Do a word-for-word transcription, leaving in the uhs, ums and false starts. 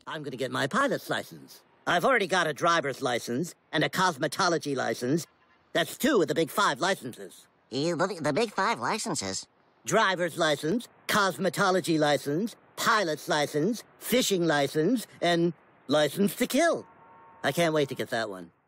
I'm gonna get my pilot's license. I've already got a driver's license and a cosmetology license. That's two of the big five licenses. You, the, the big five licenses? Driver's license, cosmetology license, pilot's license, fishing license, and license to kill. I can't wait to get that one.